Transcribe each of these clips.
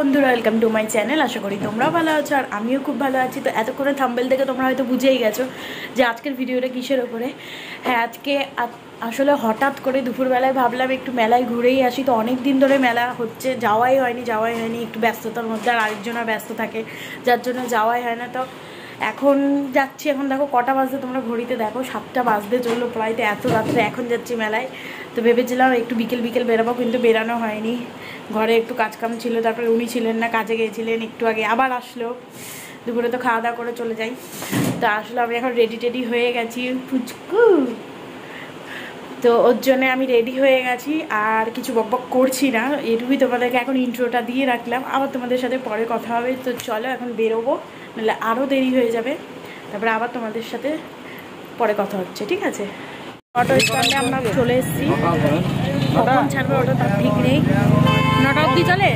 বন্ধুরা, welcome to my channel. আশা করি তোমরাও ভালো আছো আর আমিও খুব ভালো আছি। তো এতক্ষণে থাম্বনেল থেকে তোমরা হয়তো বুঝেই গেছো যে আজকের ভিডিওটা কিসের ওপরে। হ্যাঁ, আজকে আসলে হঠাৎ করে দুপুরবেলায় ভাবলাম একটু মেলায় ঘুরেই আসি। তো অনেক দিন ধরে মেলা হচ্ছে, যাওয়াই হয়নি, একটু ব্যস্ততার মধ্যে আর আরেকজনের ব্যস্ত থাকে, যার জন্য যাওয়াই হয় না। তো এখন যাচ্ছি। এখন দেখো কটা বাজতে, তোমরা ঘড়িতে দেখো 7টা বাজতে চললো প্রায়। তো এত রাত্রে এখন যাচ্ছি মেলায়। তো ভেবেছিলাম একটু বিকেল বেরাবো, কিন্তু বেরানো হয়নি। ঘরে একটু কাজকাম ছিল, তারপরে উনি ছিলেন না, কাজে গিয়েছিলেন, একটু আগে আবার আসলো। দুপুরে তো খাওয়া দাওয়া করে চলে যাই। তো আসলে আমি এখন রেডি হয়ে গেছি পুচকু। তো ওর জন্যে আমি রেডি হয়ে গেছি আর কিছু বকবক করছি না। এটুকুই তোমাদেরকে এখন ইন্ট্রোটা দিয়ে রাখলাম, আবার তোমাদের সাথে পরে কথা হবে। তো চলো এখন বেরোবো, নাহলে আরও দেরি হয়ে যাবে। তারপরে আবার তোমাদের সাথে পরে কথা হচ্ছে, ঠিক আছে? অটো স্ট্যান্ডে আমরা চলে এসেছি। কখন ছাড়বে অটো তার ঠিক নেই। 9টা অবধি চলে।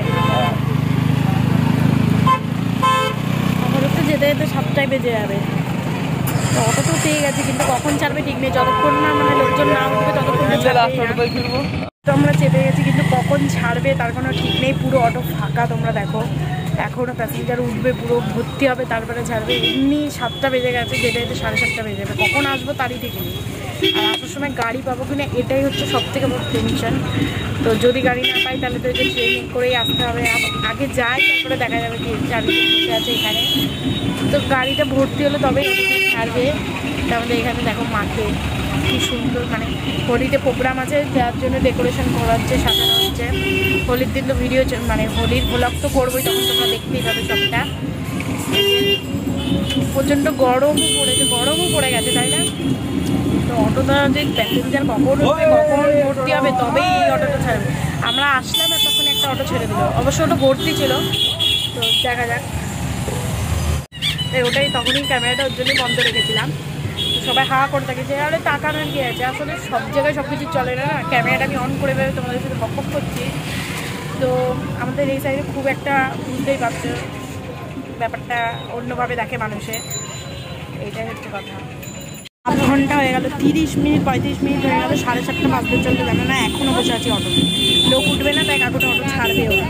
আমাদের তো যেতে যেতে 7টায় বেজে যাবে। তো অটো তো পেয়ে গেছে, কিন্তু কখন ছাড়বে ঠিক নেই। যতক্ষণ না মানে লোকজন না উঠবে ততক্ষণ তো আমরা চেপে গেছি, কিন্তু কখন ছাড়বে তার কোনো ঠিক নেই। পুরো অটো ফাঁকা, তোমরা দেখো। এখনও প্যাসেঞ্জার উঠবে, পুরো ভর্তি হবে, তারপরে ছাড়বে। এমনি 7টা বেজে গেছে, যেতে যেতে 7:30টা বেজে যাবে। কখন আসবো তারই ঠিক নেই। আর আসার সময় গাড়ি পাবো কিনা এটাই হচ্ছে সবথেকে বড় টেনশন। তো যদি গাড়ি না পাই তাহলে তো যে ট্রেনিং করেই আসতে হবে। আগে যাই, তারপরে দেখা যাবে কি চারদিকে বসে আছে এখানে। তো গাড়িটা ভর্তি হলে তবেই ছাড়বে। আমাদের এখানে দেখো মাঠে কি সুন্দর, মানে হোলিতে প্রোগ্রাম আছে, যার জন্য ডেকোরেশন করা হচ্ছে, সাজানো হচ্ছে। হোলির দিন তো ভিডিও, মানে হোলির ব্লগ তো করবোই, তখন তোমরা দেখতেই পাবে সবটা। প্রচণ্ড গরমও পড়ে গেছে, তাই না? তো অটোটা যে প্যাসেঞ্জার কখন উঠবে, কখন ভর্তি হবে, তবেই এই অটোটা ছাড়বে। আমরা আসলাম আর তখন একটা অটো ছেড়ে দিল, অবশ্য ওটা ভর্তি ছিল। তো দেখা যাক। ওটাই তখনই ক্যামেরাটা ওর জন্যই বন্ধ রেখেছিলাম। সবাই হাওয়া করে থাকে যে আরে তাকানোর কি আছে। আসলে সব জায়গায় সব কিছু চলে না। ক্যামেরাটা আমি অন করে ভেবে তোমাদের সাথে বকবক করছি। তো আমাদের এই সাইডে খুব একটা বুঝতেই পারছো, ব্যাপারটা অন্যভাবে দেখে মানুষে। এইটাই হচ্ছে কথা। 8 ঘন্টা হয়ে গেল, 30 মিনিট 35 মিনিট হয়ে গেল, 7:30 বাজতে চলতে জানো না। এখনও বসে আছি অটো, লোক উঠবে না, তাই কাকুটা অটো ছাড়বে ওরা।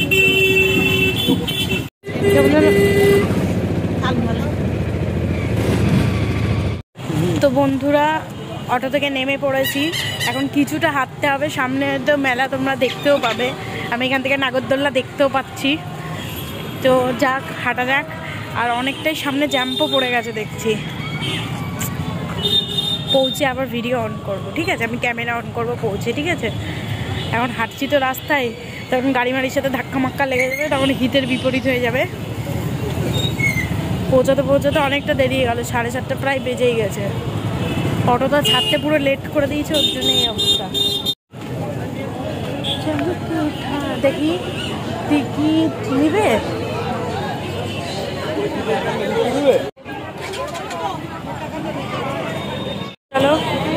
তো বন্ধুরা, অটো থেকে নেমে পড়েছি। এখন কিছুটা হাঁটতে হবে, সামনে তো মেলা তোমরা দেখতেও পাবে। আমি এখান থেকে নাগরদোল্লা দেখতেও পাচ্ছি। তো যাক, হাঁটা যাক। আর অনেকটাই সামনে জ্যাম্পও পড়ে গেছে দেখছি। পৌঁছে আবার ভিডিও অন করব, ঠিক আছে? আমি ক্যামেরা অন করব পৌঁছে, ঠিক আছে? এখন হাঁটছি তো রাস্তায়, তখন গাড়ি মাড়ির সাথে ধাক্কা মাক্কা লেগে যাবে, তখন হিতের বিপরীত হয়ে যাবে। পৌঁছাতে অনেকটা দেরি হয়ে গেল, 7:30 প্রায় বেজেই গেছে। অটোটা ছাড়তে পুরো লেট করে দিয়েছে, ওর জন্য এই অবস্থা। দেখি টিকিট নিবে। চলো।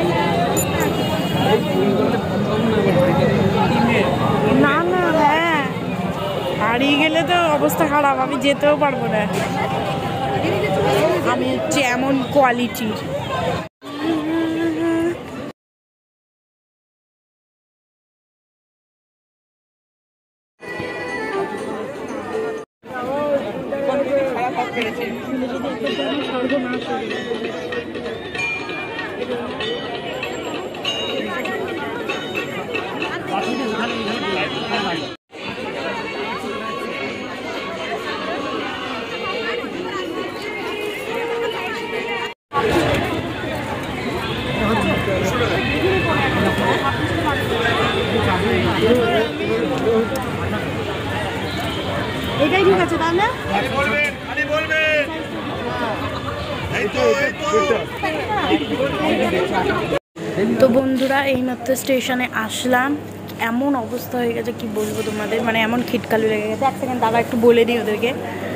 না না, হ্যাঁ, হারিয়ে গেলে তো অবস্থা খারাপ, আমি যেতেও পারবো না। আমি হচ্ছে এমন কোয়ালিটির। এটাই ঠিক আছে, তাই না? তো বন্ধুরা, এইমাত্র স্টেশনে আসলাম। এমন অবস্থা হয়ে গেছে কি বলবো তোমাদের, মানে এমন খিটকালু লেগে গেছে। এক সেকেন্ড দাদা, একটু বলে দিই ওদেরকে।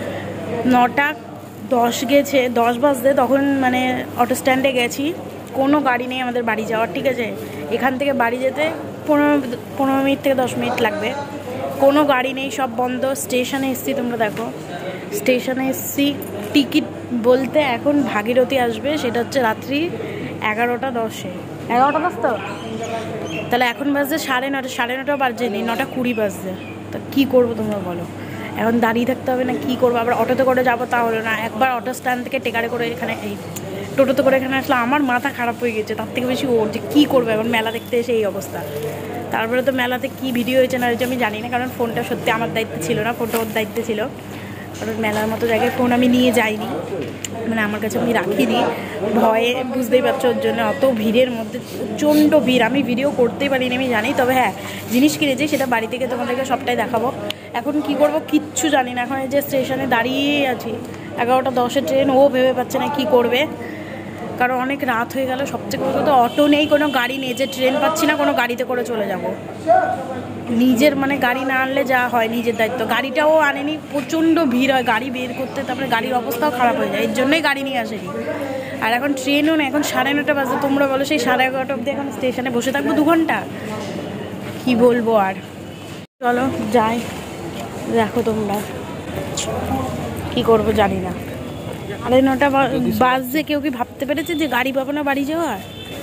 9:10 গেছে, 10 বাজতে তখন মানে অটো স্ট্যান্ডে গেছি। কোনো গাড়ি নেই আমাদের বাড়ি যাওয়ার, ঠিক আছে? এখান থেকে বাড়ি যেতে 15 মিনিট থেকে 10 মিনিট লাগবে। কোনো গাড়ি নেই, সব বন্ধ। স্টেশনে এসছি, তোমরা দেখো। স্টেশনে এসছি, টিকিট বলতে এখন ভাগীরথী আসবে, সেটা হচ্ছে রাত্রি 11:10। 11:10 তো, তাহলে এখন বাজছে 9:30। 9:30 বাজেনি, 9:20 বাজছে। তা কী করবো তোমরা বলো? এখন দাঁড়িয়ে থাকতে হবে না, কী করবো? আবার অটোতে করে যাবো তা হলো না, একবার অটো স্ট্যান্ড থেকে টেকারে করে এখানে এই টোটোতে করে এখানে আসলে আমার মাথা খারাপ হয়ে গেছে, তার থেকে বেশি ওর যে কী করবে এখন মেলা দেখতে এসে এই অবস্থা। তারপরে তো মেলাতে কী ভিডিও হয়েছে না হয়েছে আমি জানি না, কারণ ফোনটা সত্যি আমার দায়িত্ব ছিল না, ফোনটা ওর দায়িত্ব ছিল। কারণ মেলার মতো জায়গায় ফোন আমি নিয়ে যাইনি, মানে আমার কাছে আমি রাখিনি ভয়ে, বুঝতেই পারছো, ওর জন্য অত ভিড়ের মধ্যে প্রচণ্ড ভিড়, আমি ভিডিও করতেই পারিনি আমি জানি। তবে হ্যাঁ, জিনিস কিনেছি সেটা বাড়ি থেকে তোমাদেরকে সবটাই দেখাবো। এখন কি করব কিচ্ছু জানি না, এখন এই যে স্টেশনে দাঁড়িয়ে আছি, 11টা 10-এর ট্রেন, ও ভেবে পাচ্ছে না কী করবে, কারণ অনেক রাত হয়ে গেল। সবচেয়ে বড় কথা অটো নেই, কোনো গাড়ি নেই, যে ট্রেন পাচ্ছি না কোনো গাড়িতে করে চলে যাব। নিজের মানে গাড়ি না আনলে যা হয় নিজের দায়িত্ব, গাড়িটাও আনেনি, প্রচণ্ড ভিড় হয় গাড়ি বের করতে, তারপরে গাড়ির অবস্থাও খারাপ হয়ে যায়, এর জন্যই গাড়ি নিয়ে আসেনি। আর এখন ট্রেনও না, এখন 9:30 বাজে, তোমরা বলো সেই 11:30 অবধি এখন স্টেশনে বসে থাকবো 2 ঘন্টা, কি বলবো আর। চলো যাই, দেখো তোমরা কি করবো জানি না। 9:30 বাজে, কেউ কি ভাবতে পেরেছে যে গাড়ি পাবো না বাড়ি যাওয়ার?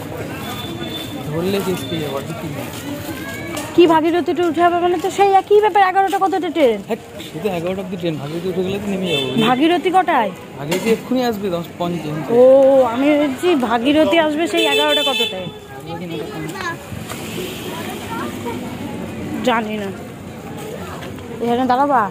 কি ভাগীরথীতে উঠে হবে মানে তো সেই একই ব্যাপার, 11টা কতটা ট্রেন? শুধু 11টা অব্দি ট্রেন, ভাগীরথী উঠে গেলে তো নেমে যাবো। ভাগীরথী কটায়? ভাগীরথী এক্ষুনি আসবে 10:50। ও আমি ভেবেছি ভাগীরথী আসবে সেই 11টা কতটায়, জানি না। এখানে দাঁড়াবা,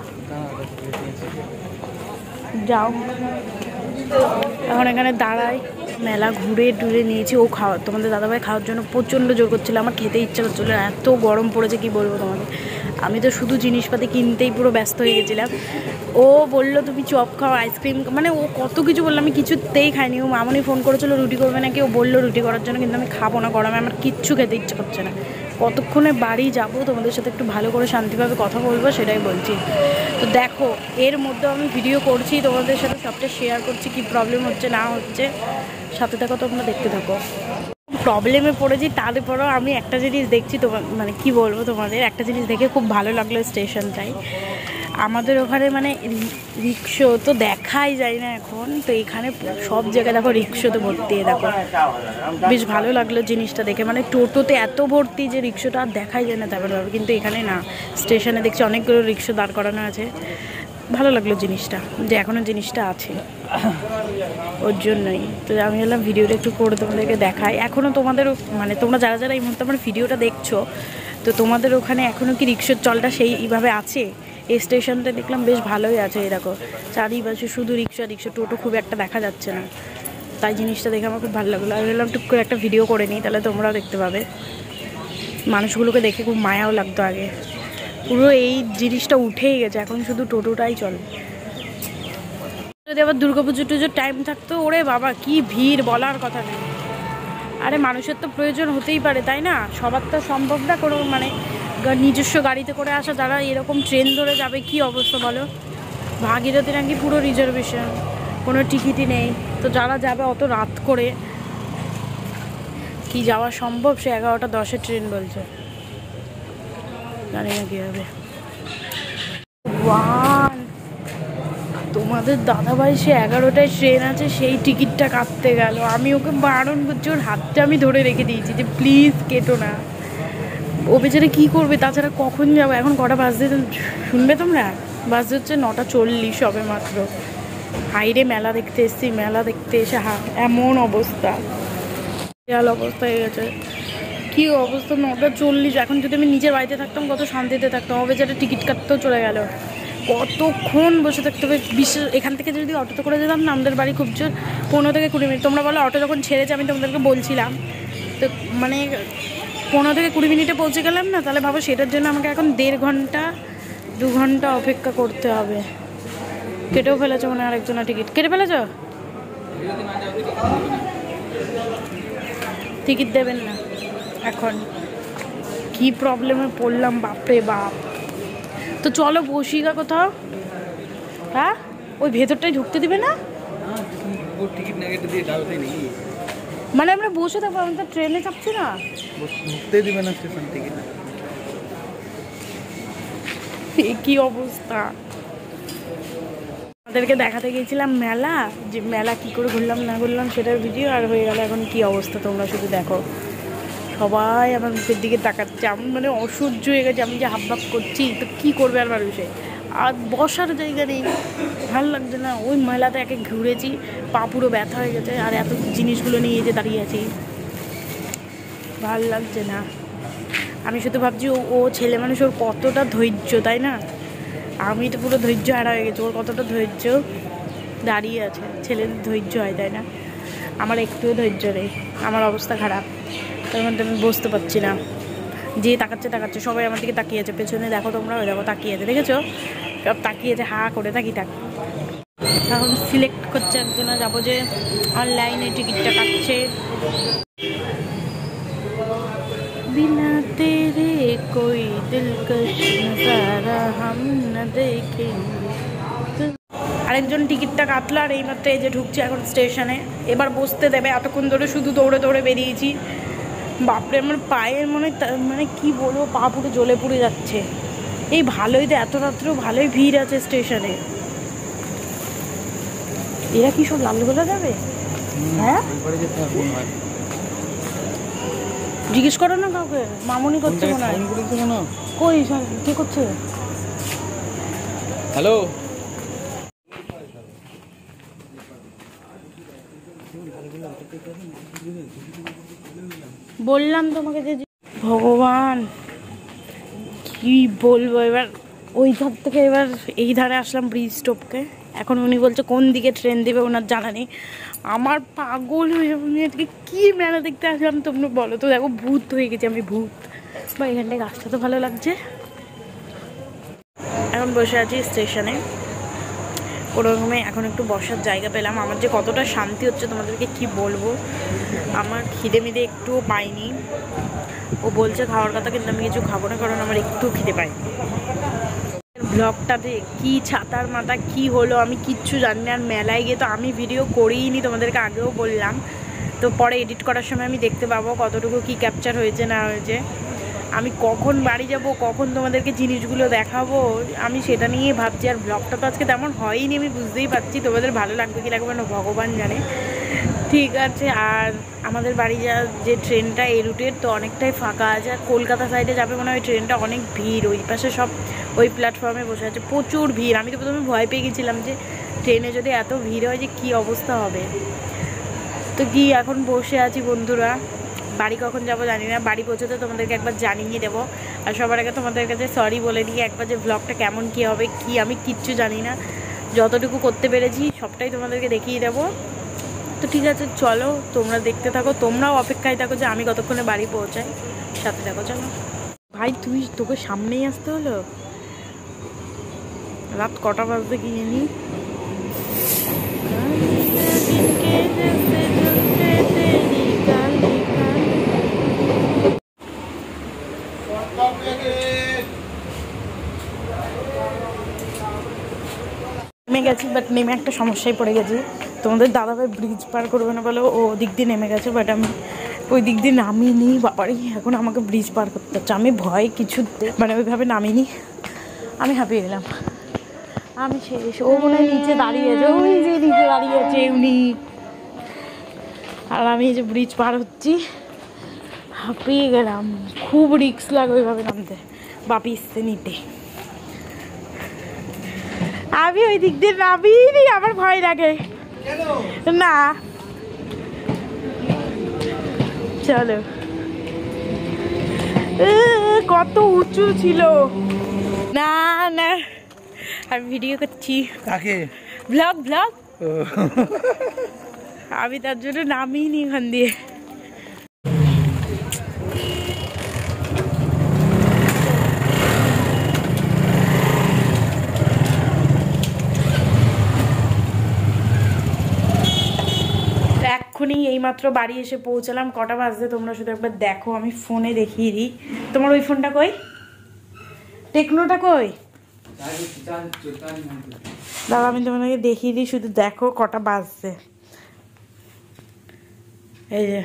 যাও এখন এখানে দাঁড়াই। মেলা ঘুরে টুরে নিয়েছি, ও খাওয়া তোমাদের দাদাভাই খাওয়ার জন্য প্রচণ্ড জোর করছিল, আমার খেতে ইচ্ছা করছিলো, এত গরম পড়েছে কি বলবো তোমাদের। আমি তো শুধু জিনিসপাতি কিনতেই পুরো ব্যস্ত হয়ে গেছিলাম। ও বললো তুমি চপ খাও, আইসক্রিম, মানে ও কত কিছু বললো, আমি কিছুতেই খাইনি। ও মামনি ফোন করেছিল রুটি করবে নাকি, ও বললো রুটি করার জন্য, কিন্তু আমি খাবো না গরমে, আমার কিচ্ছু খেতে ইচ্ছে করছে না। কতক্ষণে বাড়ি যাব, তোমাদের সাথে একটু ভালো করে শান্তিভাবে কথা বলবো সেটাই বলছি। তো দেখো এর মধ্যে আমি ভিডিও করছি, তোমাদের সাথে সবটা শেয়ার করছি, কি প্রবলেম হচ্ছে না হচ্ছে, সাথে থাকো, তোমরা দেখতে থাকো। প্রবলেমে পড়েছি, তারপরেও আমি একটা জিনিস দেখছি, তোমার মানে কি বলবো তোমাদের, একটা জিনিস দেখে খুব ভালো লাগলো স্টেশনটাই। আমাদের ওখানে মানে রিক্সো তো দেখাই যায় না এখন, তো এখানে সব জায়গায় দেখো রিক্সোতে ভর্তি, দেখো বেশ ভালো লাগলো জিনিসটা দেখে। মানে টোটোতে এত ভর্তি যে রিক্সোটা আর দেখাই যায় না তেমনভাবে, কিন্তু এখানে না, স্টেশনে দেখছি অনেকগুলো রিক্সো দাঁড় করানো আছে। ভালো লাগলো জিনিসটা, যে এখনও জিনিসটা আছে, ওর জন্যই তো আমি বললাম ভিডিওটা একটু করে তোমাদেরকে দেখাই। এখনও তোমাদের মানে তোমরা যারা যারা এই মুহূর্তে আমার ভিডিওটা দেখছো, তো তোমাদের ওখানে এখনও কি রিক্সার চলটা সেইভাবে আছে? এই স্টেশনটা দেখলাম বেশ ভালোই আছে, এরকম চারিপাশে শুধু রিক্সা রিক্সা, টোটো খুব একটা দেখা যাচ্ছে না, তাই জিনিসটা দেখে আমার খুব ভালো লাগলো। আমি বললাম টুক করে একটা ভিডিও করে নিই, তাহলে তোমরাও দেখতে পাবে। মানুষগুলোকে দেখে খুব মায়াও লাগতো আগে, পুরো এই জিনিসটা উঠেই গেছে, এখন শুধু টোটোটাই চলে। যদি আবার দুর্গাপুজো টুজোর টাইম থাকতো, ওরে বাবা কি ভিড়, বলার কথা নেই। আরে মানুষের তো প্রয়োজন হতেই পারে, তাই না? সবার তো সম্ভব না কোনো মানে নিজস্ব গাড়িতে করে আসা, যারা এরকম ট্রেন ধরে যাবে কি অবস্থা বলো। ভাগীরথী নাকি পুরো রিজার্ভেশন, কোনো টিকিটই নেই, তো যারা যাবে অত রাত করে কি যাওয়া সম্ভব? সে 11টা 10-এর ট্রেন বলছে, জানি না কী হবে। তোমাদের দাদাভাই সে 11টায় ট্রেন আছে, সেই টিকিটটা কাটতে গেল, আমি ওকে বারণ করছি, ওর হাতটা আমি ধরে রেখে দিয়েছি যে প্লিজ কেটো না। ও বেচারে কী করবে, তাছাড়া কখন যাবো, এখন কটা বাজতে শুনবে তোমরা, বাজতে হচ্ছে 9:40 সবে মাত্র। হাইরে মেলা দেখতে এসছি, মেলা দেখতে এসে এমন অবস্থা, বিশাল অবস্থা হয়ে গেছে। কী অবস্থা, 9:40। এখন যদি আমি নিজের বাড়িতে থাকতাম কত শান্তিতে থাকতাম, ও বেচারে টিকিট কাটতেও চলে গেল, কতক্ষণ বসে থাকতে হবে। বিশেষ এখান থেকে যদি অটোতে করে যেতাম না, আমাদের বাড়ি খুব জোর 15 থেকে 20 মিনিট। তোমরা বলো অটো যখন ছেড়েছে, আমি তোমাদেরকে বলছিলাম তো, মানে 15 থেকে 20 মিনিটে পৌঁছে গেলাম না, তাহলে ভাবো সেটার জন্য আমাকে এখন 1.5 ঘন্টা 2 ঘন্টা অপেক্ষা করতে হবে। কেটেও ফেলেছো মানে আরেকজনের টিকিট কেটে ফেলেছ, টিকিট দেবেন না এখন। কি প্রবলেমে পড়লাম বাপরে বাপ। তো চলো বসি গা কোথাও, হ্যাঁ ওই ভেতরটাই ঢুকতে দিবে না, মানে আমরা বসে থাকবো, আমি তো ট্রেনে চাপছি না, ঢুকতে দিবে না স্টেশন থেকে। কি অবস্থা। আমাদেরকে দেখাতে গিয়েছিলাম মেলা, যে মেলা কি করে ঘুরলাম না ঘুরলাম সেটার ভিডিও, আর হয়ে গেল এখন কি অবস্থা তোমরা শুধু দেখো। সবাই আমার মুখের দিকে তাকাচ্ছে, আমি মানে অসহ্য হয়ে গেছে, আমি যে হাবভাব করছি, তো কী করবে আর মানুষে। আর বসার জায়গা নেই, ভালো লাগছে না। ওই মেলাতে একে ঘুরেছি, পা পুরো ব্যথা হয়ে গেছে, আর এত জিনিসগুলো নিয়ে যে দাঁড়িয়ে আছি, ভাল লাগছে না। আমি শুধু ভাবছি ও ছেলে মানুষ, ওর কতটা ধৈর্য, তাই না? আমি তো পুরো ধৈর্য হারা হয়ে গেছি, ওর কতটা ধৈর্য দাঁড়িয়ে আছে। ছেলেদের ধৈর্য হয়, তাই না? আমার একটুও ধৈর্য নেই, আমার অবস্থা খারাপ। তার মধ্যে আমি বসতে পারছি না, যে তাকাচ্ছে সবাই আমার দিকে তাকিয়েছে। পেছনে দেখো তোমরা, ওই দেখো তাকিয়েছে, দেখেছো? সব তাকিয়েছে, হা করে থাকি। এখন সিলেক্ট করছে একজনা, যাবো যে অনলাইনে টিকিটটা কাটছে। बिना तेरे कोई दिलकश नजारा हम न देखेंगे। আরেকজন টিকিটটা কাটলো, আর এইমাত্র এই যে ঢুকছে এখন স্টেশনে। এবার বসতে দেবে, এতক্ষণ ধরে শুধু দৌড়ে দৌড়ে বেরিয়েছি। বাপরে, আমার পায়ের মানে কি বলবো, পা পুরো জ্বলে পুড়ে যাচ্ছে। এই ভালোই তো, এত রাত্রেও ভালোই ভিড় আছে স্টেশনে। এরা কি সব লালগোলা যাবে? হ্যাঁ, জিজ্ঞেস করো না কাউকে, মামুনি করছে মনে হয়। কই কে করছে? হ্যালো, বললাম তোমাকে যে ভগবান কি বলবো। এবার ওই ধার থেকে এবার এই ধারে আসলাম ব্রিজ স্টপকে। এখন উনি বলছে কোন দিকে ট্রেন দেবে ওনার জানা নেই। আমার পাগল হয়ে উনি আজকে কী মেলা দেখতে আসলাম তোমরা বলো তো। দেখো ভূত হয়ে গেছি আমি, ভূত। বা এখানটায় গাছটা তো ভালো লাগছে। এখন বসে আছি স্টেশনে কোনো রকমে, এখন একটু বসার জায়গা পেলাম। আমার যে কতটা শান্তি হচ্ছে তোমাদেরকে কি বলবো। আমার খিদে মিদে একটুও পাইনি। ও বলছে খাওয়ার কথা, কিন্তু আমি কিছু খাবো না, কারণ আমার একটু খিদে পাই। ব্লগটাতে কি ছাতার মাথা কি হলো আমি কিচ্ছু জানি না। আর মেলায় গিয়ে তো আমি ভিডিও করিনি, তোমাদেরকে আগেও বললাম। তো পরে এডিট করার সময় আমি দেখতে পাবো কতটুকু কি ক্যাপচার হয়েছে না হয়েছে। আমি কখন বাড়ি যাব, কখন তোমাদেরকে জিনিসগুলো দেখাবো, আমি সেটা নিয়ে ভাবছি। আর ব্লগটা তো আজকে তেমন হয়নি, আমি বুঝতেই পারছি। তোমাদের ভালো লাগবে কি লাগবে না ভগবান জানে। ঠিক আছে, আর আমাদের বাড়ি যাওয়ার যে ট্রেনটা এই রুটের, তো অনেকটাই ফাঁকা আছে। আর কলকাতা সাইডে যাবে মনে হয় ট্রেনটা, অনেক ভিড়। ওই পাশে সব ওই প্ল্যাটফর্মে বসে আছে, প্রচুর ভিড়। আমি তো প্রথমে ভয় পেয়ে গেছিলাম যে ট্রেনে যদি এত ভিড় হয় যে কী অবস্থা হবে। তো কি এখন বসে আছি বন্ধুরা, বাড়ি কখন যাব জানি না। বাড়ি পৌঁছতে তোমাদেরকে একবার জানিয়ে দেবো। আর সবার আগে তোমাদের কাছে সরি বলে নিয়ে একবার যে ব্লগটা কেমন কী হবে কি আমি কিচ্ছু জানি না। যতটুকু করতে পেরেছি সবটাই তোমাদেরকে দেখিয়ে দেবো। তো ঠিক আছে, চলো তোমরা দেখতে থাকো, তোমরাও অপেক্ষায় থাকো যে আমি কতক্ষণে বাড়ি পৌঁছাই। সাথে থাকো, চলো। ভাই তোকে সামনেই আসতে হলো। রাত কটা বাজতে কি জানি। নেমে গেছি, বাট নেমে একটা সমস্যায় পড়ে গেছি। তোমাদের দাদাভাই ব্রিজ পার করবে না বলে ও দিক দিয়ে নেমে গেছে, বাট আমি ওই দিক দিয়ে নামিনি। বাবারই এখন আমাকে ব্রিজ পার করতে হচ্ছে। আমি ভয় কিছু মানে ওইভাবে নামিনি, আমি হাঁপিয়ে গেলাম। আমি শেষ। ও মনে হয় নিচে দাঁড়িয়েছে, ওই যে নিচে দাঁড়িয়েছে উনি। আর আমি এই যে ব্রিজ পার হচ্ছি, হাঁপিয়ে গেলাম। খুব রিস্ক লাগে ওইভাবে নামতে, বাপি এসছে নিতে। আমি ওই দিক দিয়ে নামিনি, আমার ভয় লাগে না। চলো, কত উঁচু ছিল। না না, আমি ভিডিও করছি। কাকে? ব্লগ। আমি তার জন্য নামিনি এখান দিয়ে। এক্ষুনি এইমাত্র বাড়ি এসে পৌঁছালাম। কটা বাজতে তোমরা শুধু একবার দেখো, আমি ফোনে দেখিয়ে দিই। তোমার ওই ফোনটা কই, টেকনোটা কই? দাদা আমি তোমাদেরকে দেখিয়ে দিই, শুধু দেখো কটা বাজছে। এই যে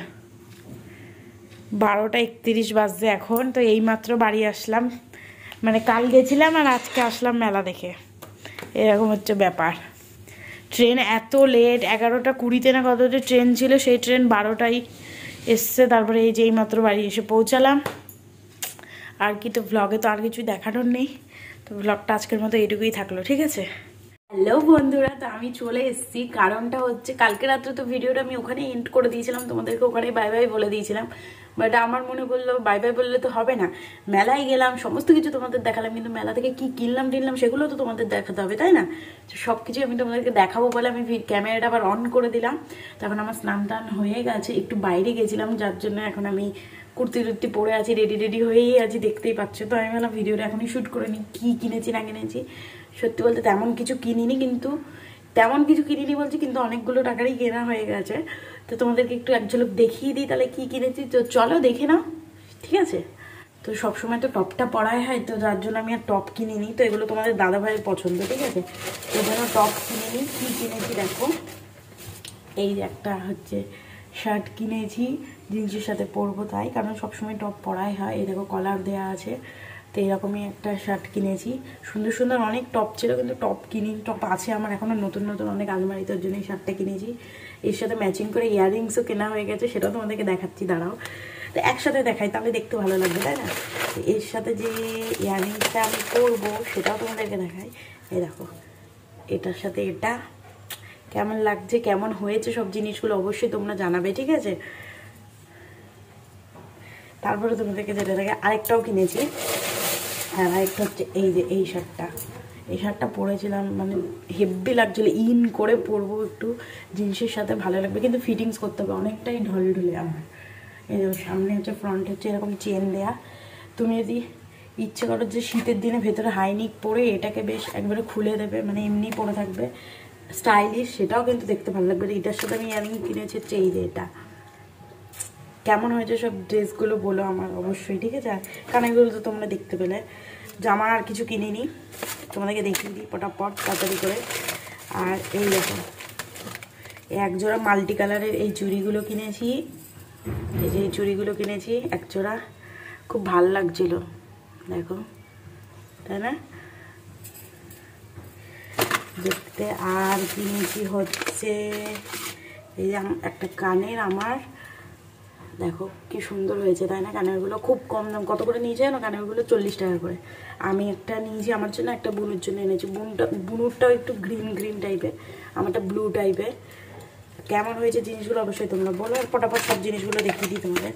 12:31 বাজছে এখন। তো এইমাত্র বাড়ি আসলাম, মানে কাল গেছিলাম আর আজকে আসলাম মেলা দেখে। এরকম হচ্ছে ব্যাপার। ট্রেন এত লেট, 11:20 না কতটা ট্রেন ছিল, সেই ট্রেন 12টায় এসছে। তারপরে এই যে এইমাত্র বাড়ি এসে পৌঁছালাম। আর কি, তো ভ্লগে তো আর কিছু দেখানোর নেই। তো ব্লগটা আজকের মতো এইটুকুই থাকলো, ঠিক আছে। হ্যালো বন্ধুরা, তো আমি চলে এসেছি। কারণটা হচ্ছে কালকে রাত্রে তো ভিডিওটা আমি ওখানে এন্ড করে দিয়েছিলাম, তোমাদেরকে ওখানে বাই বাই বলে দিয়েছিলাম। বাট আমার মনে করলো বাই বাই বললে তো হবে না, মেলায় গেলাম, সমস্ত কিছু তোমাদের দেখালাম, কিন্তু মেলা থেকে কি কিনলাম টিনলাম সেগুলো তো তোমাদের দেখাতে হবে, তাই না? তো সব কিছু আমি তোমাদেরকে দেখাবো বলে আমি ক্যামেরাটা আবার অন করে দিলাম। তখন আমার স্নান টান হয়ে গেছে, একটু বাইরে গেছিলাম, যার জন্য এখন আমি কুর্তি টুর্তি পরে আছি, রেডি হয়েই আছি, দেখতেই পাচ্ছ। তো আমি ভাবলাম ভিডিওটা এখনই শ্যুট করে নিই, কী কিনেছি না কিনেছি। সত্যি বলতে তেমন কিছু কিনিনি, কিন্তু তেমন কিছু কিনিনি বলছি, কিন্তু অনেকগুলো টাকারই কেনা হয়ে গেছে। তো তোমাদেরকে একটু এক ঝলক দেখিয়ে দিই তাহলে কী কিনেছি। তো চলো দেখে নাও, ঠিক আছে। তো সবসময় তো টপটা পরাই হয়, তো যার জন্য আমি আর টপ কিনিনি। তো এগুলো তোমাদের দাদা ভাইয়ের পছন্দ, ঠিক আছে। তো জন্য টপ কিনিনি। কী কিনেছি দেখো, এই একটা হচ্ছে শার্ট কিনেছি, জিন্সের সাথে পরবো তাই, কারণ সবসময় টপ পরাই হয়। এই দেখো কলার দেওয়া আছে। তো এরকমই একটা শার্ট কিনেছি। সুন্দর সুন্দর অনেক টপ ছিল, কিন্তু টপ কিনি, টপ আছে আমার এখনও নতুন নতুন অনেক আলমারিতে, ওর জন্য এই শার্টটা কিনেছি। এর সাথে ম্যাচিং করে ইয়াররিংসও কেনা হয়ে গেছে, সেটাও তোমাদেরকে দেখাচ্ছি, দাঁড়াও। তো একসাথে দেখাই, তাহলে দেখতে ভালো লাগবে, তাই না? এর সাথে যে ইয়াররিংসটা আমি করবো সেটাও তোমাদেরকে দেখাই। এই দেখো, এটার সাথে এটা কেমন লাগছে, কেমন হয়েছে সব জিনিসগুলো অবশ্যই তোমরা জানাবে, ঠিক আছে। তারপরে তোমাদেরকে যেটা দেখে আরেকটাও কিনেছি। হ্যাঁ, আরেকটা হচ্ছে এই যে এই শার্টটা। এই শার্টটা পরেছিলাম, মানে হেভি লাগছিলো, ইন করে পরবো একটু জিন্সের সাথে, ভালো লাগবে, কিন্তু ফিটিংস করতে হবে, অনেকটাই ঢলঢলে আমার। এই যে সামনে হচ্ছে, ফ্রন্ট হচ্ছে এরকম চেন দেয়া। তুমি যদি ইচ্ছে করো যে শীতের দিনে ভেতরে হাইনিক পরে এটাকে বেশ একবারে খুলে দেবে, মানে এমনি পরে থাকবে স্টাইলিশ, সেটাও কিন্তু দেখতে ভালো লাগবে। এটার সাথে আমি ইয়ারিং কিনেছি হচ্ছে এই যে এটা। কেমন হয়েছে সব ড্রেসগুলো বলো আমার অবশ্যই, ঠিক আছে। কারণ এগুলো তো তোমরা দেখতে পেলে। জামা আর কিছু কিনিনি, তোমাদেরকে দেখিয়ে দিই পটাপট তাড়াতাড়ি করে। আর এই দেখো, এক জোড়া মাল্টি কালারের এই চুড়িগুলো কিনেছি। এই যে এই চুড়িগুলো কিনেছি এক জোড়া, খুব ভাল লাগছিল, দেখো, তাই না দেখতে। আর কিনেছি হচ্ছে এই যে একটা কানের, আমার দেখো কি সুন্দর হয়েছে, তাই না? কানেরগুলো খুব কম দাম, কত করে নিয়েছে জানো কানেরগুলো? 40 টাকা করে। আমি একটা নিয়েছি আমার জন্য, একটা বুনুর জন্য এনেছি। বুনুরটাও একটু গ্রিন গ্রিন টাইপের, আমারটা ব্লু টাইপের। কেমন হয়েছে জিনিসগুলো অবশ্যই তোমরা বলো। আর ফটাফট সব জিনিসগুলো দেখিয়ে দিই তোমাদের।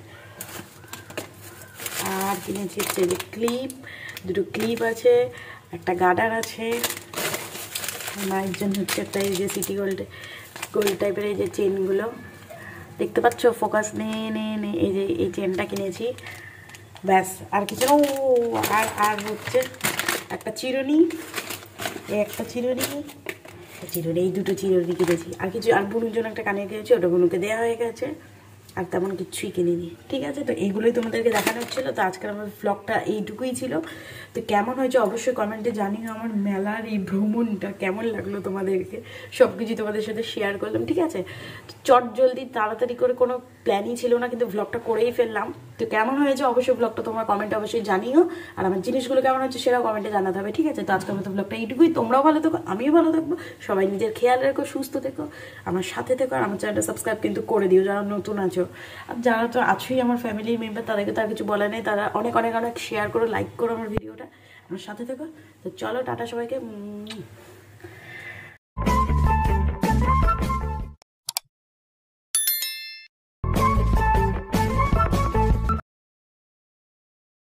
আর কিনেছি হচ্ছে যে ক্লিপ, দুটো ক্লিপ আছে, একটা গার্ডার আছে। মায়ের জন্য হচ্ছে একটা এই যে সিটি গোল্ড টাইপের এই যে চেনগুলো দেখতে পাচ্ছ, ফোকাস নে, এই যে এই চেনটা কিনেছি, ব্যাস। আর কিছু ও আর হচ্ছে একটা চিরুনি, একটা চিরুনি, এই দুটো চিরুনি কিনেছি। আর কিছু, আর বুনুর জন্য একটা কানে কিনেছি, ওটা বুনুকে দেওয়া হয়ে গেছে। আর তেমন কিছুই কিনিনি, ঠিক আছে। তো এইগুলোই তোমাদেরকে দেখানো হচ্ছিল। তো আজকের আমার ব্লগটা এইটুকুই ছিল। তো কেমন হয়েছে অবশ্যই কমেন্টে জানিও। আমার মেলার এই ভ্রমণটা কেমন লাগলো তোমাদেরকে, সব কিছু তোমাদের সাথে শেয়ার করলাম, ঠিক আছে। চট জলদি তাড়াতাড়ি করে কোনো প্ল্যানই ছিল না, কিন্তু ব্লগটা করেই ফেললাম। তো কেমন হয়েছে অবশ্যই ব্লগটা তোমার কমেন্টে অবশ্যই জানিও। আর আমার জিনিসগুলো কেমন হচ্ছে সেটাও কমেন্টে জানাতে হবে, ঠিক আছে। তো আজকের মতো ব্লগটা এইটুকুই। তোমরাও ভালো থেকো, আমিও ভালো থাকবো, সবাই নিজের খেয়াল রেখো, সুস্থ থেকো, আমার সাথে থেকো। আর আমার চ্যানেলটা সাবস্ক্রাইব কিন্তু করে দিও যারা নতুন আছো। আর যারা তো আছোই আমার ফ্যামিলির মেম্বার, তাদেরকে তার কিছু বলা নেই, তারা অনেক অনেক অনেক শেয়ার করো, লাইক করো আমার ভিডিওটা, আমার সাথে থেকো। তো চলো টাটা সবাইকে।